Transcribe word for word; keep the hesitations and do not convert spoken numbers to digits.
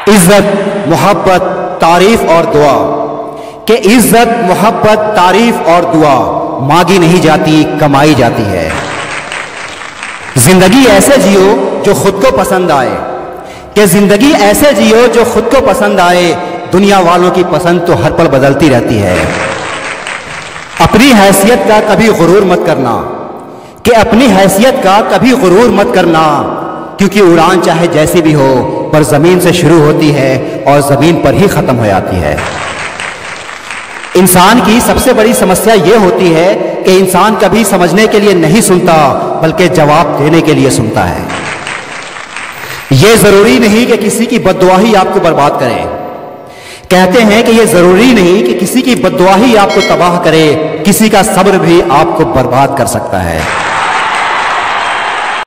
इज्जत, मोहब्बत, तारीफ और दुआ के इज्जत, मोहब्बत, तारीफ और दुआ मांगी नहीं जाती, कमाई जाती है। जिंदगी ऐसे जियो जो खुद को पसंद आए, कि जिंदगी ऐसे जियो जो खुद को पसंद आए। दुनिया वालों की पसंद तो हर पल बदलती रहती है। अपनी हैसियत का कभी गुरूर मत करना, कि अपनी हैसियत का कभी गुरूर मत करना, क्योंकि उड़ान चाहे जैसी भी हो पर जमीन से शुरू होती है और जमीन पर ही खत्म हो जाती है। इंसान की सबसे बड़ी समस्या यह होती है कि इंसान कभी समझने के लिए नहीं सुनता, बल्कि जवाब देने के लिए सुनता है। यह जरूरी नहीं कि किसी की बद्दुआ ही आपको बर्बाद करे। कहते हैं कि यह जरूरी नहीं कि किसी की बद्दुआ ही आपको तबाह करे, किसी का सब्र भी आपको बर्बाद कर सकता है।